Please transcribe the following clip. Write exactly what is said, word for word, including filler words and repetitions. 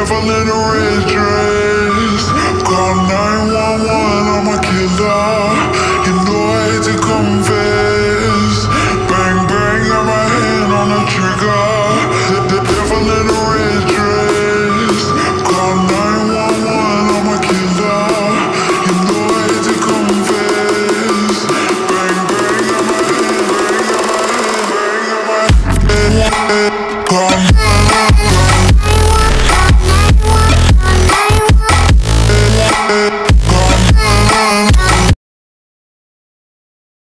devil in a red dress. Call nine one one, I'm a killer. You know I hate to confess. Bang bang, got my hand on the trigger. The, the devil in a red dress. Call nine one one, I'm a killer. You know I hate to confess. Bang bang, got my hand, bang, got my hand, bang, got my hand. Call